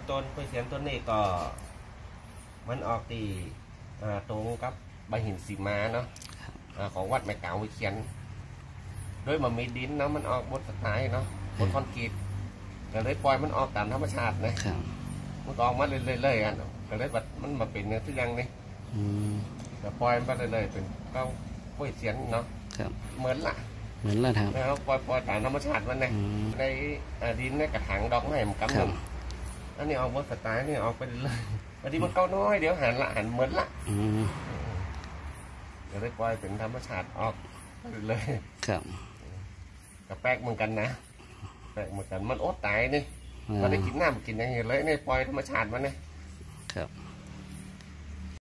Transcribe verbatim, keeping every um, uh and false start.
ต้นกล้วยเสียนต้นนี้ก็มันออกตีตรงกับใบหินสีม้าเนาะของวัดแม่เก๋าวิเชียนด้วยมันมีดินเนาะมันออกบนสไตล์เนาะบนคอนกรีตก็เลยปล่อยมันออกตามธรรมชาตินะมันออกมาเรื่อยๆกันก็เลยแบบมันมาเป็นเนื้อที่ยังนี่แต่ปล่อยมันไปเรื่อยๆเป็นก็กล้วยเสียนเนาะเหมือนละเหมือนละครับแล้วปล่อยปล่อยตามธรรมชาติมันเนี่ยในดินในกระถางดอกไม้มันกำลังอันนี้ออกบนสไตล์นี่ออกไปเลยอันนี้มันเก้าน้อยเดี๋ยวหันละหันเหมือนละก็เลยปล่อยเป็นธรรมชาติออกเลยครับกับแป๊กเหมือนกันนะแป๊กเหมือนกันมันอดตายนี่มันได้กินน้ำกินอย่างเงี้ยเลยในปล่อยธรรมชาติมันเนี่ยครับ